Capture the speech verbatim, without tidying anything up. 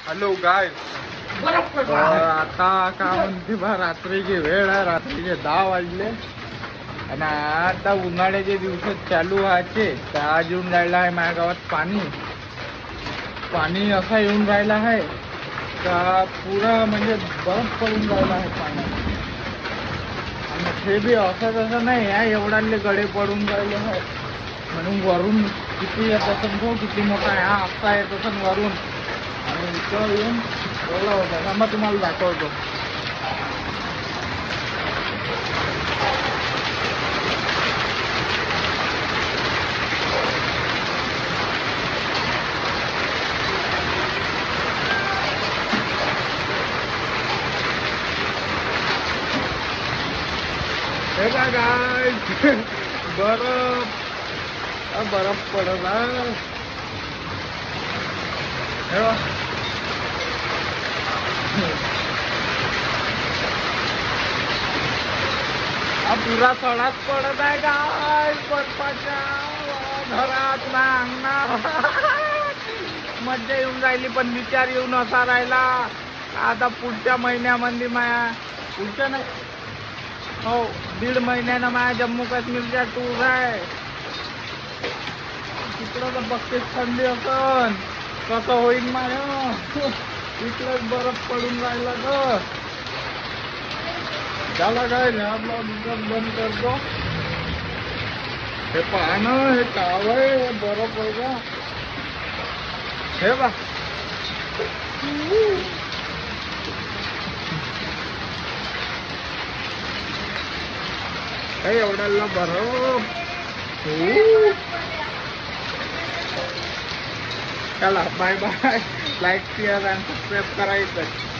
Hello गाय आता का म्हणते बा रात्रीची वेळ आहे, रात्रीचे दहा वाजले आणि आता उन्हाळ्याचे दिवस चालू व्हायचे तर आज येऊन राहिला आहे माझ्या गावात पाणी पाणी असा येऊन राहिला आहे का पुरा म्हणजे बर्फ पडून राहिला आहे पाण्यात. आणि ते बी असं तसं नाही आहे, एवढाले गडे पडून राहिले आहे म्हणून वरून किती येत असेल तो किती मोठा आहे हा असा येत असेल वरून. आणि इथं येऊन ओला होता थांबा तुम्हाला दाखवतो. हे का गाय बरफ बरफ पडत आहे हे बघ. हा पुरा सडाच पडत आहे गाय बर्फाच्या घरात ना अंगणात. मज्जा येऊन राहिली पण विचार येऊन असा राहिला आता पुढच्या महिन्यामध्ये माया पुढच्या नाही हो दीड महिन्यानं माझ्या जम्मू काश्मीरच्या टूर आहे. तिकडं तर बघतेच थंडी असन कसं होईल माय इकडंच बरफ पडून राहिला ग. झाला काय आपला दुकान बंद करतो. हे पहा ना हे काव आहे हे बरफ आहे का हे बा. काही एवढ्याला बरफ. चला बाय बाय. लाईक शेअर आणि सबस्क्राईब करायचं.